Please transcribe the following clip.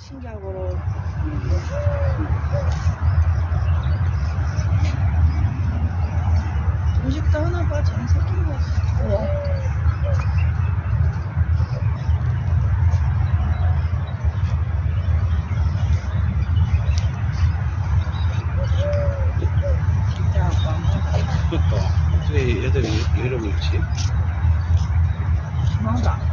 신기하고. 음식도 하나 봐, 잘 새끼는 거 같아. 진짜 아빠. 어떻게 애들이 이러고 있지? 맞아.